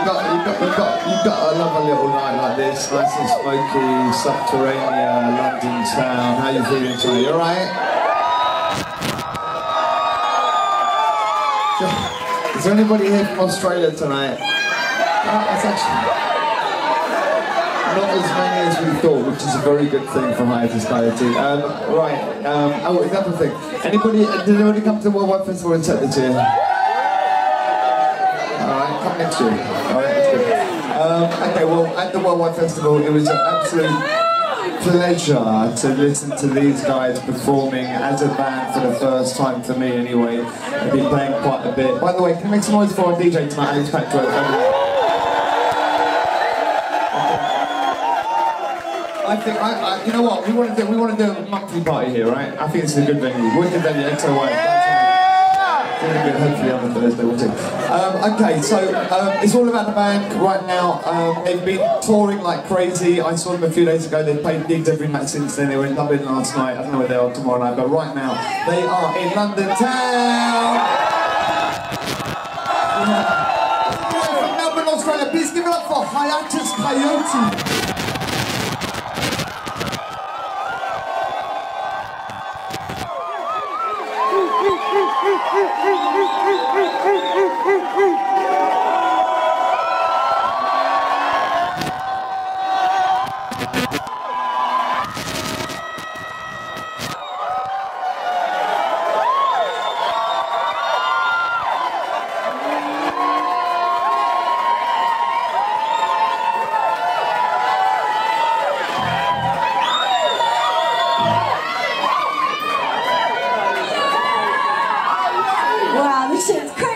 you've got to love a little night like this, nice and smoky, subterranean, London town. How you feeling tonight? You alright? Is there anybody here from Australia tonight? That's actually not as many as we thought, which is a very good thing for higher society. Oh, another thing. Did anybody come to the Worldwide Festival in Tet this year? Alright, come next year. Alright, that's good. Okay, well, at the Worldwide Festival, it was an absolute pleasure to listen to these guys performing as a band for the first time, for me anyway. They've been playing quite a bit. By the way, can you make some noise for our DJ tonight, Alex Patro? I think, you know what, we want to do a monthly party here, right? I think it's a good venue. Wicked venue, XOY. Really good, hopefully on the Thursday, we'll see. Okay, so it's all about the band right now. They've been touring like crazy. I saw them a few days ago. They've played gigs every night since then. They were in Dublin last night. I don't know where they are tomorrow night, but right now they are in London town. From Melbourne, Australia. Please give it up for Hiatus Kaiyote. Wow, this shit's crazy!